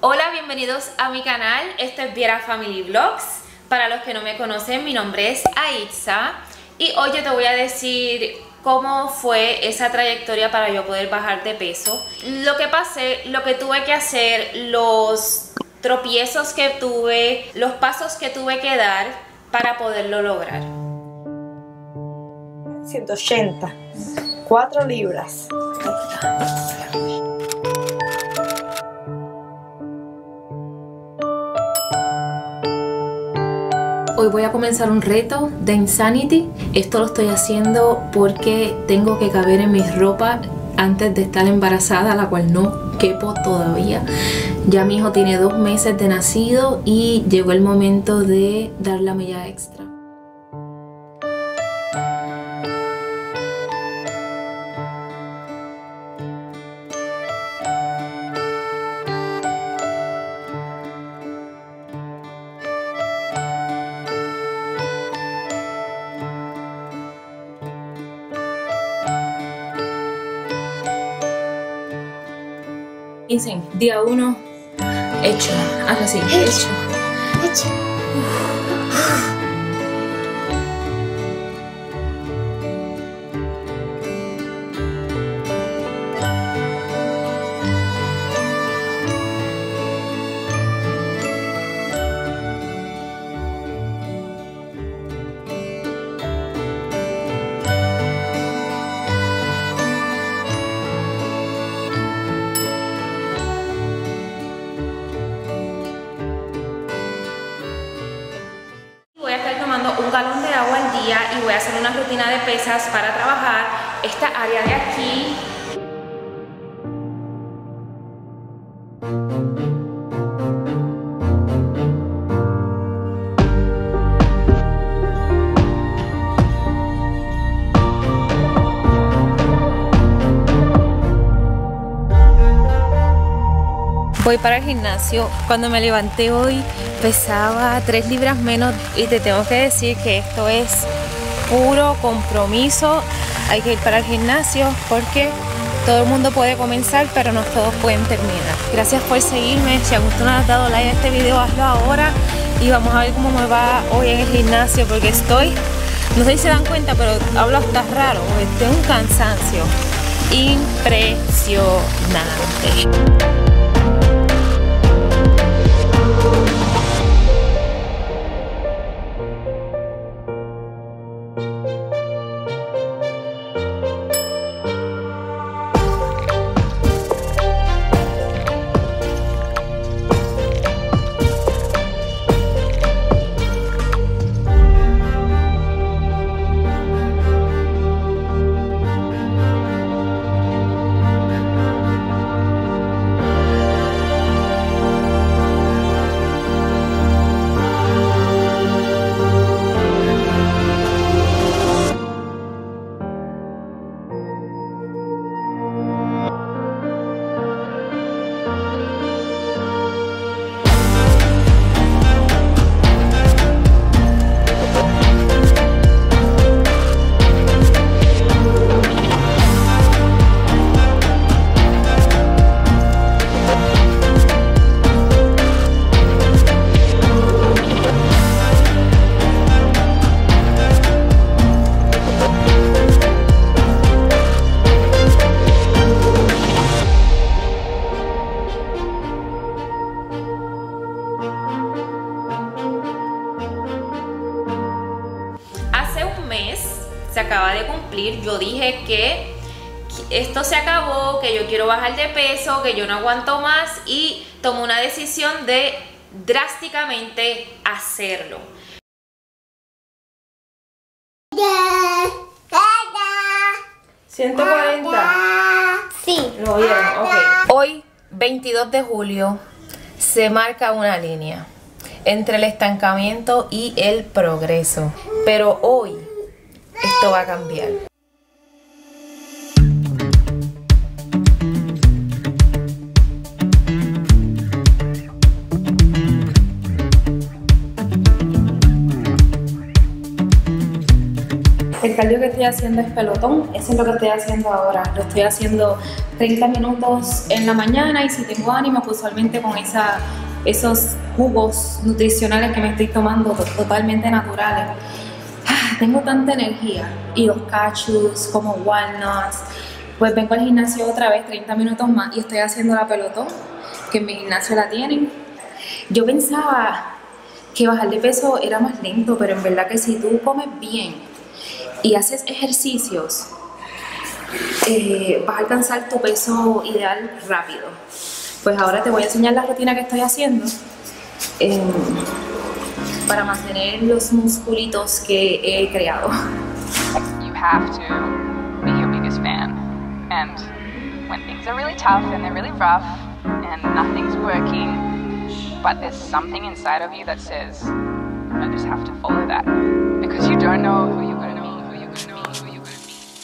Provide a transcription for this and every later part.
Hola, bienvenidos a mi canal. Esto es Viera Family Vlogs. Para los que no me conocen, mi nombre es Aitza y hoy yo te voy a decir cómo fue esa trayectoria para yo poder bajar de peso, lo que pasé, lo que tuve que hacer, los tropiezos que tuve, los pasos que tuve que dar para poderlo lograr. 180, 4 libras. Hoy voy a comenzar un reto de Insanity. Esto lo estoy haciendo porque tengo que caber en mis ropas antes de estar embarazada, la cual no quepo todavía. Ya mi hijo tiene 2 meses de nacido y llegó el momento de dar la milla extra. Dicen, día 1, hecho. Hazlo así, hecho. Un galón de agua al día y voy a hacer una rutina de pesas para trabajar esta área de aquí. Voy para el gimnasio. Cuando me levanté hoy pesaba 3 libras menos y te tengo que decir que esto es puro compromiso. Hay que ir para el gimnasio porque todo el mundo puede comenzar, pero no todos pueden terminar. Gracias por seguirme. Si aún no has dado like a este video, hazlo ahora y vamos a ver cómo me va hoy en el gimnasio porque no sé si se dan cuenta, pero hablo hasta raro. Tengo un cansancio impresionante. Se acaba de cumplir. Yo dije que esto se acabó, que yo quiero bajar de peso, que yo no aguanto más y tomé una decisión de drásticamente hacerlo. 140. Sí. Lo vieron, ok. Hoy, 22 de julio, se marca una línea entre el estancamiento y el progreso. Pero hoy esto va a cambiar. El cardio que estoy haciendo es pelotón, eso es lo que estoy haciendo ahora. Lo estoy haciendo 30 minutos en la mañana y si tengo ánimo, pues usualmente con esos jugos nutricionales que me estoy tomando totalmente naturales. Tengo tanta energía y los cashews como walnuts. Pues vengo al gimnasio otra vez 30 minutos más y estoy haciendo la pelotón, que en mi gimnasio la tienen. Yo pensaba que bajar de peso era más lento, pero en verdad que si tú comes bien y haces ejercicios, vas a alcanzar tu peso ideal rápido. Pues ahora te voy a enseñar la rutina que estoy haciendo para mantener los musculitos que he creado. You have to be your biggest fan. And when things are really tough and they're really rough and nothing's working, but there's something inside of you that says, I just have to follow that. Because you don't know who you're going to be, who you're going to be, who you're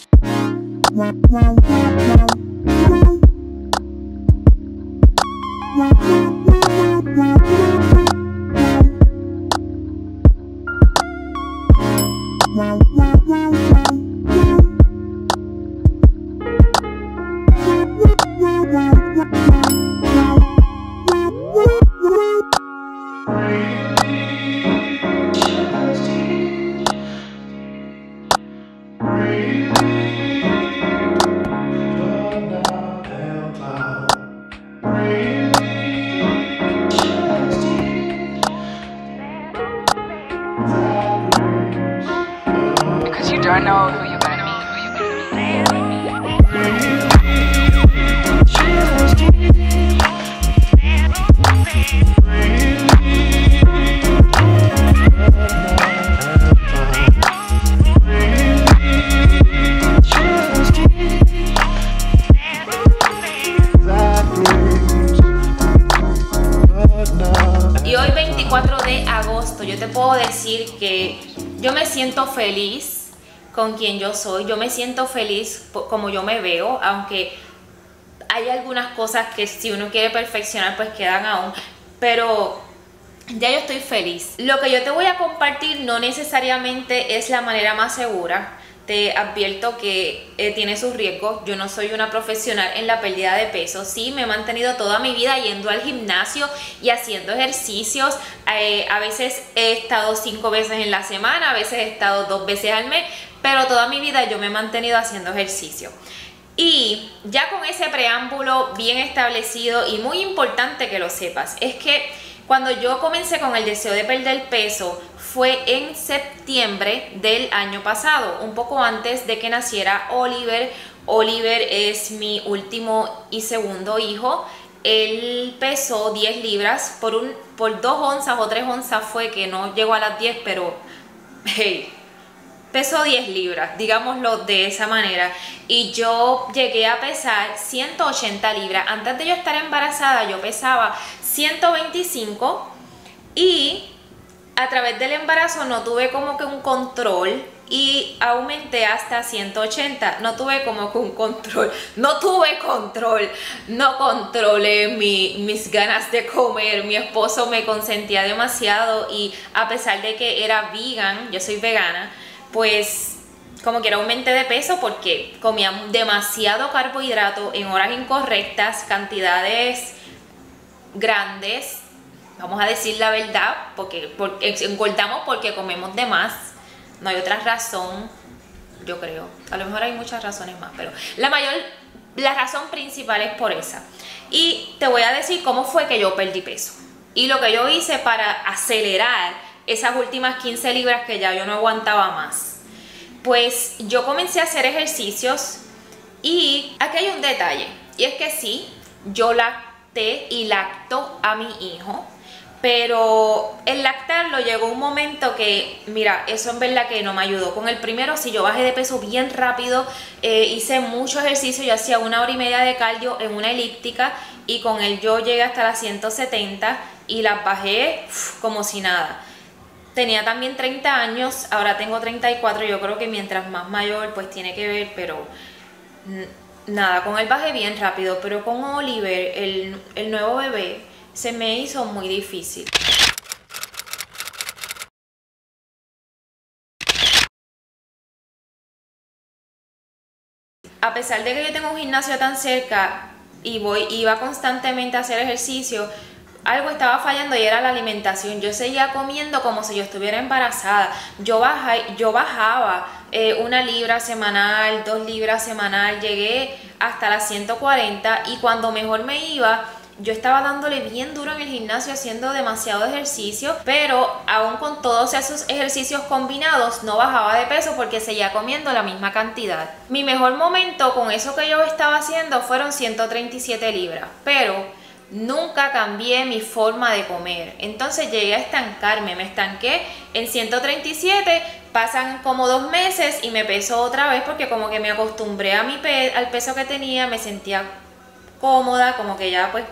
because you don't know who you're going to be, who you're going Y hoy 24 de agosto yo te puedo decir que yo me siento feliz con quien yo soy, yo me siento feliz como yo me veo, aunque hay algunas cosas que si uno quiere perfeccionar pues quedan aún, pero ya yo estoy feliz. Lo que yo te voy a compartir no necesariamente es la manera más segura. Te advierto que tiene sus riesgos. Yo no soy una profesional en la pérdida de peso. Sí, me he mantenido toda mi vida yendo al gimnasio y haciendo ejercicios. A veces he estado 5 veces en la semana, a veces he estado 2 veces al mes, pero toda mi vida yo me he mantenido haciendo ejercicio. Y ya con ese preámbulo bien establecido y muy importante que lo sepas, es que cuando yo comencé con el deseo de perder peso fue en septiembre del año pasado, un poco antes de que naciera Oliver. Oliver es mi último y segundo hijo. Él pesó 10 libras, por 2 onzas o 3 onzas fue que no llegó a las 10, pero hey, pesó 10 libras, digámoslo de esa manera. Y yo llegué a pesar 180 libras. Antes de yo estar embarazada yo pesaba 125 y a través del embarazo no tuve como que un control y aumenté hasta 180. No tuve como que un control, no controlé mis ganas de comer. Mi esposo me consentía demasiado y a pesar de que era vegan, yo soy vegana, pues como quiera aumenté de peso porque comía demasiado carbohidrato en horas incorrectas, cantidades grandes. Vamos a decir la verdad, porque engordamos porque comemos de más. No hay otra razón, yo creo. A lo mejor hay muchas razones más, pero la razón principal es por esa. Y te voy a decir cómo fue que yo perdí peso. Y lo que yo hice para acelerar esas últimas 15 libras que ya yo no aguantaba más. Pues yo comencé a hacer ejercicios y aquí hay un detalle. Y es que sí, yo lacté y lacto a mi hijo. Pero el lactarlo llegó un momento que, mira, eso en verdad que no me ayudó. Con el primero, si yo bajé de peso bien rápido, hice mucho ejercicio, yo hacía 1 hora y media de cardio en una elíptica y con él yo llegué hasta las 170 y las bajé como si nada. Tenía también 30 años, ahora tengo 34, yo creo que mientras más mayor pues tiene que ver, pero nada, con él bajé bien rápido, pero con Oliver, el nuevo bebé, se me hizo muy difícil. a pesar de que yo tengo un gimnasio tan cerca y iba constantemente a hacer ejercicio, algo estaba fallando y era la alimentación. Yo seguía comiendo como si yo estuviera embarazada. Yo bajaba 1 libra semanal, 2 libras semanal, llegué hasta las 140 y cuando mejor me iba, yo estaba dándole bien duro en el gimnasio, haciendo demasiado ejercicio, pero aún con todos esos ejercicios combinados no bajaba de peso porque seguía comiendo la misma cantidad. Mi mejor momento con eso que yo estaba haciendo fueron 137 libras, pero nunca cambié mi forma de comer. Entonces llegué a estancarme, me estanqué en 137, pasan como 2 meses y me peso otra vez porque como que me acostumbré a al peso que tenía, me sentía cómoda, como que ya pues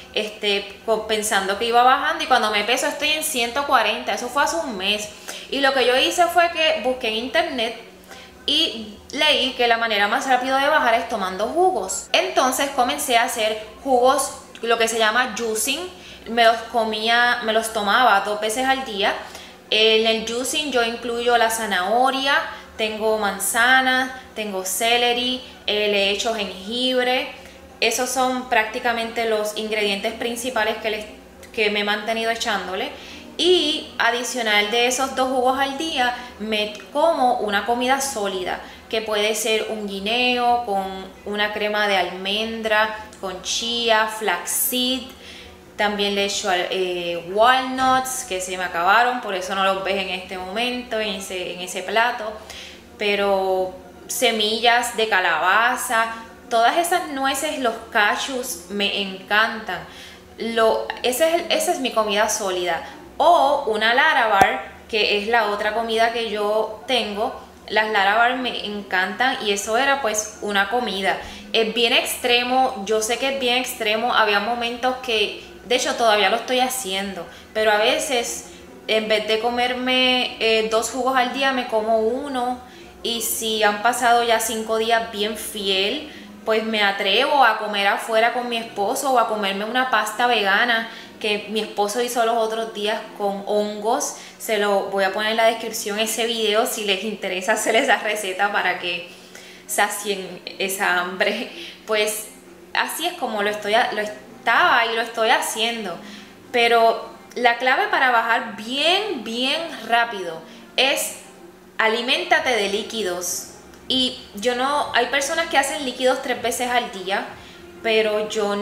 pensando que iba bajando, y cuando me peso estoy en 140, eso fue hace un mes. Y lo que yo hice fue que busqué en internet y leí que la manera más rápida de bajar es tomando jugos. Entonces comencé a hacer jugos, lo que se llama juicing. Me los tomaba 2 veces al día. En el juicing yo incluyo la zanahoria, tengo manzana, tengo celery, le echo jengibre. Esos son prácticamente los ingredientes principales que me he mantenido echándole. Y adicional de esos 2 jugos al día, me como una comida sólida, que puede ser un guineo con una crema de almendra, con chía, flaxseed. También le echo walnuts, que se me acabaron, por eso no los ves en este momento, en ese plato. Pero semillas de calabaza, todas esas nueces, los cashews, me encantan. Esa es mi comida sólida. O una Larabar, que es la otra comida que yo tengo. Las Larabar me encantan y eso era pues una comida. Es bien extremo, yo sé que es bien extremo. Había momentos que, de hecho todavía lo estoy haciendo, pero a veces en vez de comerme 2 jugos al día, me como 1. Y si han pasado ya 5 días bien fiel, pues me atrevo a comer afuera con mi esposo o a comerme una pasta vegana que mi esposo hizo los otros días con hongos. Se lo voy a poner en la descripción ese video si les interesa hacer esa receta para que sacien esa hambre. Pues así es como lo estaba y lo estoy haciendo. Pero la clave para bajar bien rápido es aliméntate de líquidos. Y hay personas que hacen líquidos 3 veces al día, pero yo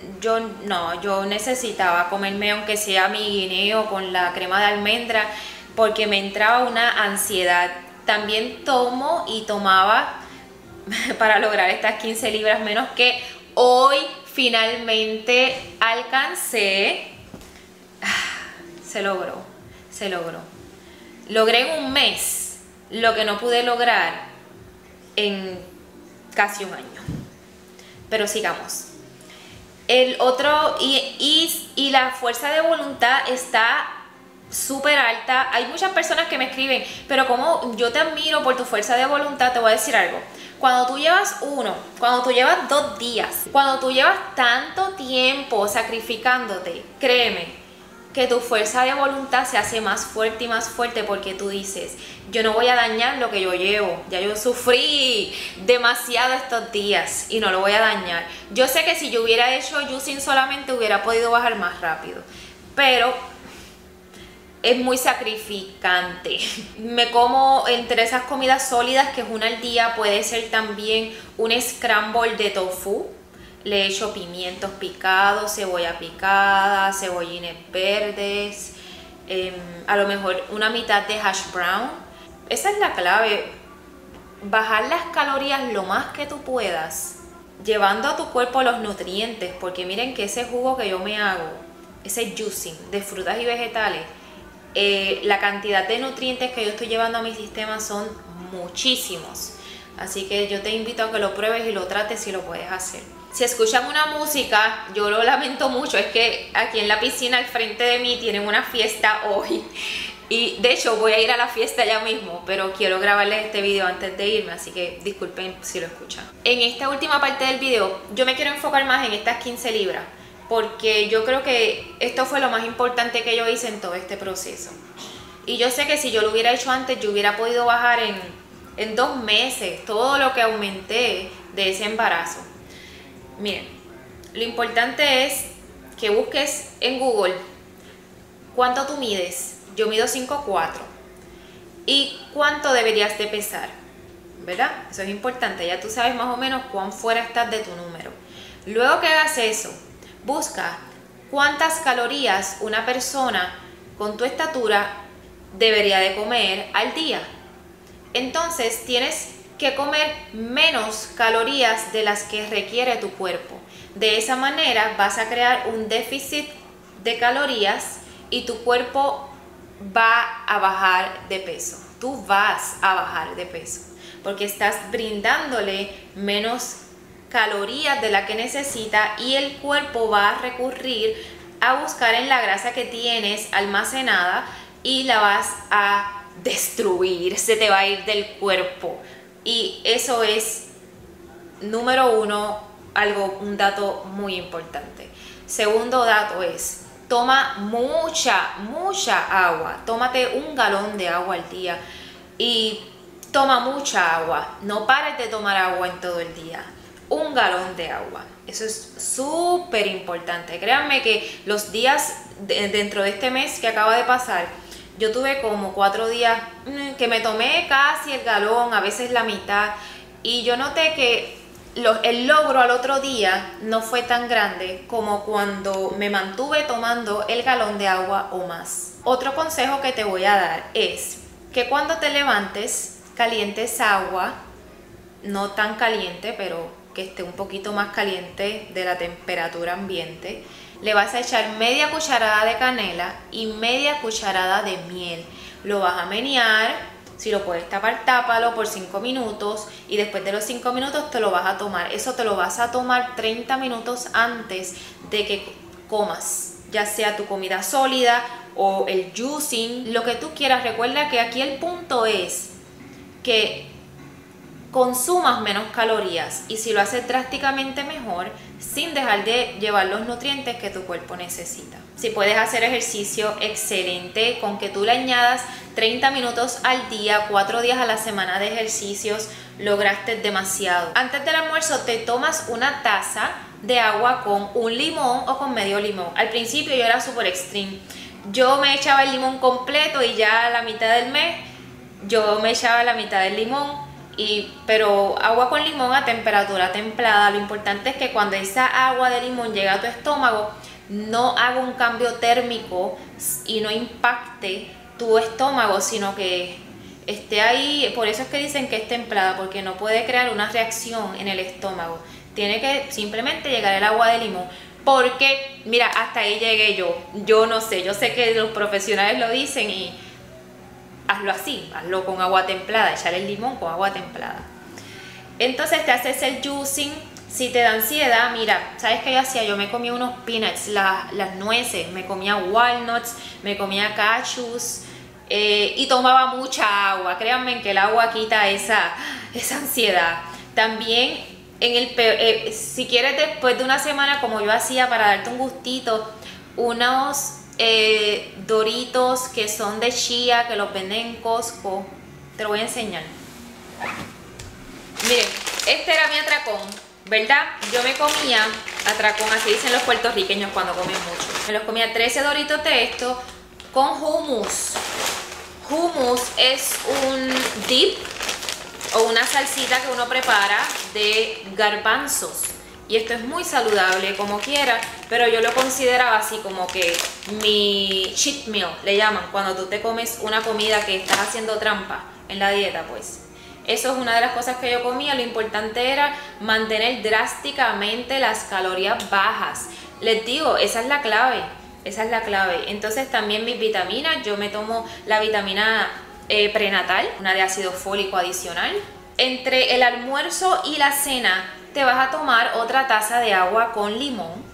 necesitaba comerme aunque sea mi guineo con la crema de almendra, porque me entraba una ansiedad. También tomaba para lograr estas 15 libras menos que hoy finalmente alcancé. Se logró. Logré en un mes lo que no pude lograr en casi un año. Pero sigamos. El otro, y la fuerza de voluntad está súper alta. Hay muchas personas que me escriben, pero como yo te admiro por tu fuerza de voluntad. Te voy a decir algo. Cuando tú llevas cuando tú llevas 2 días, cuando tú llevas tanto tiempo sacrificándote, créeme que tu fuerza de voluntad se hace más fuerte y más fuerte, porque tú dices, yo no voy a dañar lo que yo llevo, ya yo sufrí demasiado estos días y no lo voy a dañar. Yo sé que si yo hubiera hecho juicing solamente hubiera podido bajar más rápido, pero es muy sacrificante. Me como entre esas comidas sólidas, que es una al día, puede ser también un scramble de tofu. Le echo pimientos picados, cebolla picada, cebollines verdes, a lo mejor una mitad de hash brown. Esa es la clave, bajar las calorías lo más que tú puedas, llevando a tu cuerpo los nutrientes, porque miren que ese jugo que yo me hago, ese juicing de frutas y vegetales, la cantidad de nutrientes que yo estoy llevando a mi sistema son muchísimos. Así que yo te invito a que lo pruebes y lo trates si lo puedes hacer. Si escuchan una música, yo lo lamento mucho, es que aquí en la piscina al frente de mí tienen una fiesta hoy. Y de hecho voy a ir a la fiesta ya mismo, pero quiero grabarles este video antes de irme, así que disculpen si lo escuchan. En esta última parte del video, yo me quiero enfocar más en estas 15 libras, porque yo creo que esto fue lo más importante que yo hice en todo este proceso. Y yo sé que si yo lo hubiera hecho antes, yo hubiera podido bajar en 2 meses todo lo que aumenté de ese embarazo. Miren, lo importante es que busques en Google cuánto tú mides. Yo mido 5'4", y cuánto deberías de pesar, ¿verdad? Eso es importante, ya tú sabes más o menos cuán fuera estás de tu número. Luego que hagas eso, busca cuántas calorías una persona con tu estatura debería de comer al día. Entonces tienes que comer menos calorías de las que requiere tu cuerpo. De esa manera vas a crear un déficit de calorías y tu cuerpo va a bajar de peso. Tú vas a bajar de peso porque estás brindándole menos calorías de la que necesita y el cuerpo va a recurrir a buscar en la grasa que tienes almacenada y la vas a destruir, se te va a ir del cuerpo. Y eso es, número uno, un dato muy importante. Segundo dato es, toma mucha agua. Tómate 1 galón de agua al día y toma mucha agua. No pares de tomar agua en todo el día. 1 galón de agua. Eso es súper importante. Créanme que los días dentro de este mes que acaba de pasar, yo tuve como 4 días que me tomé casi el galón, a veces la mitad, y yo noté que el logro al otro día no fue tan grande como cuando me mantuve tomando el galón de agua o más. Otro consejo que te voy a dar es que cuando te levantes, calientes agua, no tan caliente, pero que esté un poquito más caliente de la temperatura ambiente. Le vas a echar media cucharada de canela y media cucharada de miel. Lo vas a menear. Si lo puedes tapar, tápalo por 5 minutos y después de los 5 minutos te lo vas a tomar. Eso te lo vas a tomar 30 minutos antes de que comas, ya sea tu comida sólida o el juicing, lo que tú quieras. Recuerda que aquí el punto es que consumas menos calorías y si lo haces drásticamente mejor, sin dejar de llevar los nutrientes que tu cuerpo necesita. Si puedes hacer ejercicio, excelente, con que tú le añadas 30 minutos al día, 4 días a la semana de ejercicios, lograste demasiado. Antes del almuerzo te tomas una taza de agua con 1 limón o con medio limón. Al principio yo era súper extreme. Yo me echaba el limón completo y ya a la mitad del mes yo me echaba la mitad del limón. Pero agua con limón a temperatura templada. Lo importante es que cuando esa agua de limón llega a tu estómago, no haga un cambio térmico y no impacte tu estómago, sino que esté ahí. Por eso es que dicen que es templada, porque no puede crear una reacción en el estómago. Tiene que simplemente llegar el agua de limón. Porque, mira, hasta ahí llegué yo. Yo no sé, yo sé que los profesionales lo dicen y hazlo así, hazlo con agua templada, echarle el limón con agua templada. Entonces te haces el juicing. Si te da ansiedad, mira, ¿sabes qué yo hacía? Yo me comía unos peanuts, las nueces, me comía walnuts, me comía cashews y tomaba mucha agua. Créanme que el agua quita esa ansiedad. También, si quieres después de una semana, como yo hacía para darte un gustito, unos Doritos que son de chía, que los venden en Costco. Te lo voy a enseñar. Miren, este era mi atracón, ¿verdad? Yo me comía atracón, así dicen los puertorriqueños cuando comen mucho. Me los comía 13 Doritos de esto con hummus. Hummus es un dip o una salsita que uno prepara de garbanzos. Y esto es muy saludable como quiera, pero yo lo consideraba así como que mi cheat meal, le llaman, cuando tú te comes una comida que estás haciendo trampa en la dieta, pues. Eso es una de las cosas que yo comía. Lo importante era mantener drásticamente las calorías bajas. Les digo, esa es la clave, esa es la clave. Entonces también mis vitaminas, yo me tomo la vitamina prenatal, una de ácido fólico adicional. Entre el almuerzo y la cena te vas a tomar otra taza de agua con limón.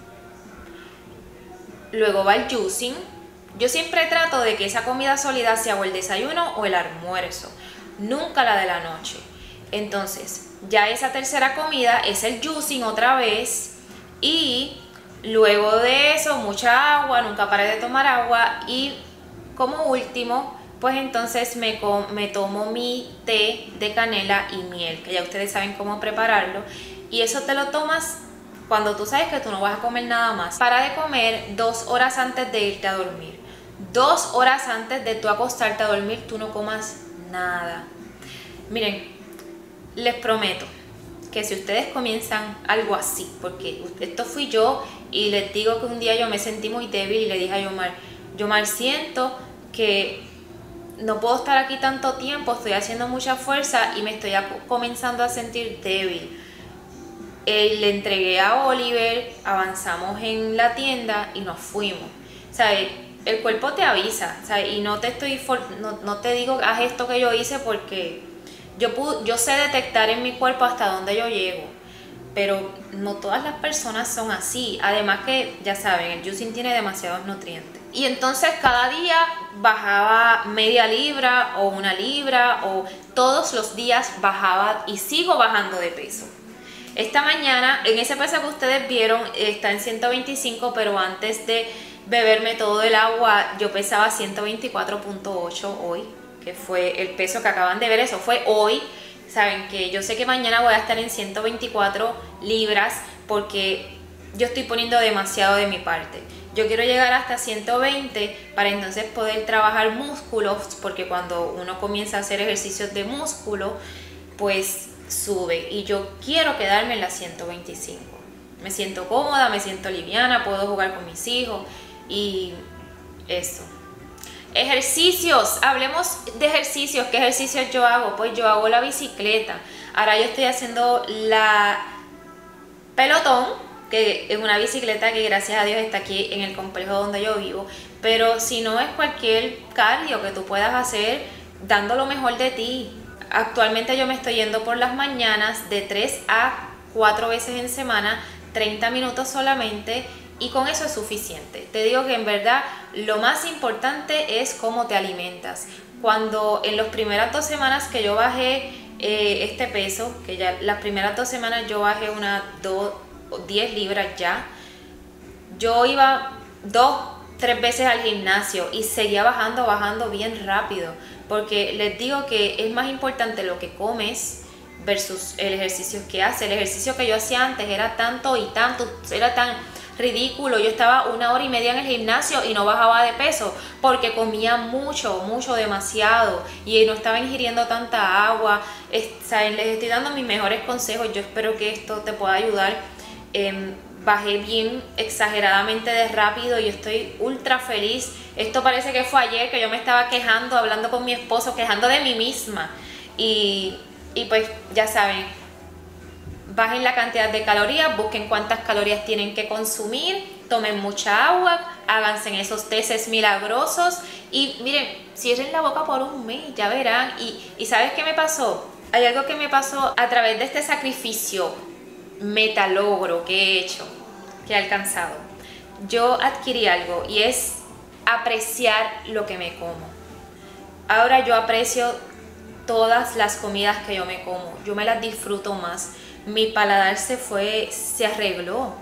Luego va el juicing. Yo siempre trato de que esa comida sólida sea o el desayuno o el almuerzo, nunca la de la noche. Entonces, ya esa tercera comida es el juicing otra vez. Y luego de eso, mucha agua, nunca pares de tomar agua. Y como último, pues entonces me tomo mi té de canela y miel, que ya ustedes saben cómo prepararlo, y eso te lo tomas cuando tú sabes que tú no vas a comer nada más. Para de comer 2 horas antes de irte a dormir. 2 horas antes de tú acostarte a dormir, tú no comas nada. Miren, les prometo que si ustedes comienzan algo así, porque esto fui yo, y les digo que un día yo me sentí muy débil y le dije a Yomar, siento que no puedo estar aquí tanto tiempo, estoy haciendo mucha fuerza y me estoy comenzando a sentir débil. Le entregué a Oliver, avanzamos en la tienda y nos fuimos. ¿Sabes? El cuerpo te avisa, ¿sabes? Y no te digo haz esto que yo hice, porque yo sé detectar en mi cuerpo hasta dónde yo llego, pero no todas las personas son así. Además que, ya saben, el juicing tiene demasiados nutrientes. Y entonces cada día bajaba media libra o 1 libra, o todos los días bajaba y sigo bajando de peso. Esta mañana, en ese peso que ustedes vieron, está en 125, pero antes de beberme todo el agua, yo pesaba 124.8 hoy, que fue el peso que acaban de ver. Eso fue hoy. Saben que yo sé que mañana voy a estar en 124 libras porque yo estoy poniendo demasiado de mi parte. Yo quiero llegar hasta 120 para entonces poder trabajar músculos, porque cuando uno comienza a hacer ejercicios de músculo, pues sube, y yo quiero quedarme en las 125. Me siento cómoda, me siento liviana, puedo jugar con mis hijos y eso. Ejercicios, hablemos de ejercicios. ¿Qué ejercicios yo hago? Pues yo hago la bicicleta. Ahora yo estoy haciendo la pelotón, que es una bicicleta que gracias a Dios está aquí en el complejo donde yo vivo, pero si no, es cualquier cardio que tú puedas hacer dando lo mejor de ti. Actualmente yo me estoy yendo por las mañanas de 3 a 4 veces en semana, 30 minutos solamente, y con eso es suficiente. Te digo que en verdad lo más importante es cómo te alimentas. Cuando en las primeras 2 semanas que yo bajé este peso, que ya las primeras 2 semanas yo bajé unas 10 libras ya, yo iba 2-3 veces al gimnasio y seguía bajando bien rápido, porque les digo que es más importante lo que comes versus el ejercicio que haces. El ejercicio que yo hacía antes era tanto y tanto, era tan ridículo. Yo estaba 1 hora y media en el gimnasio y no bajaba de peso porque comía mucho, demasiado, y no estaba ingiriendo tanta agua. ¿Saben? Les estoy dando mis mejores consejos. Yo espero que esto te pueda ayudar. Bajé bien exageradamente de rápido y estoy ultra feliz. Esto parece que fue ayer que yo me estaba quejando, hablando con mi esposo, quejando de mí misma. Y pues ya saben, bajen la cantidad de calorías, busquen cuántas calorías tienen que consumir, tomen mucha agua, háganse esos tests milagrosos y miren, cierren la boca por un mes, ya verán. Y ¿sabes qué me pasó? Hay algo que me pasó a través de este sacrificio metalogro que he hecho, que he alcanzado. Yo adquirí algo, y es apreciar lo que me como. Ahora yo aprecio todas las comidas que yo me como, yo me las disfruto más. Mi paladar se arregló.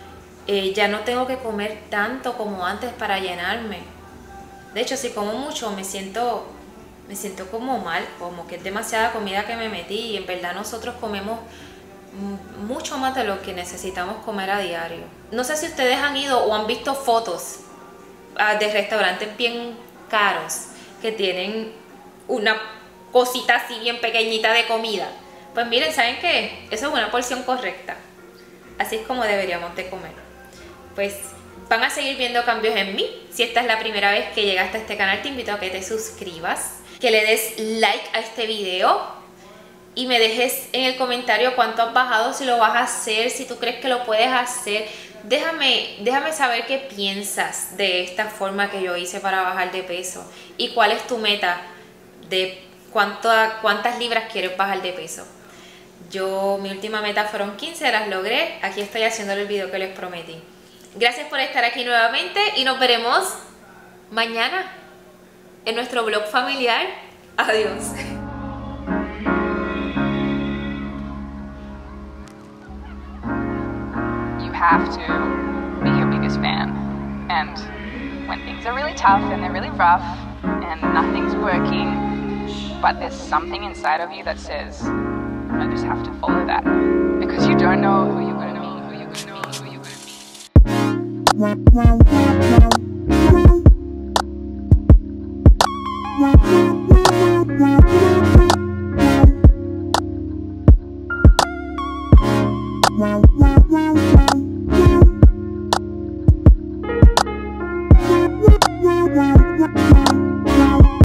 Ya no tengo que comer tanto como antes para llenarme. De hecho, si como mucho me siento como mal, como que es demasiada comida que me metí, y en verdad nosotros comemos mucho más de lo que necesitamos comer a diario. No sé si ustedes han ido o han visto fotos de restaurantes bien caros que tienen una cosita así bien pequeñita de comida. Pues miren, ¿saben qué? Eso es una porción correcta. Así es como deberíamos de comer. Pues van a seguir viendo cambios en mí. Si esta es la primera vez que llegaste a este canal, te invito a que te suscribas, que le des like a este video y me dejes en el comentario cuánto has bajado, si lo vas a hacer, si tú crees que lo puedes hacer. Déjame saber qué piensas de esta forma que yo hice para bajar de peso, y cuál es tu meta de cuántas libras quieres bajar de peso. Mi última meta fueron 15, las logré. Aquí estoy haciéndole el video que les prometí. Gracias por estar aquí nuevamente y nos veremos mañana en nuestro vlog familiar. Adiós. You have to be your biggest fan. And when things are really tough and they're really rough and nothing's working, but there's something inside of you that says, I just have to follow that, because you don't know who you're going to meet, who you're going to meet, who you're going to meet.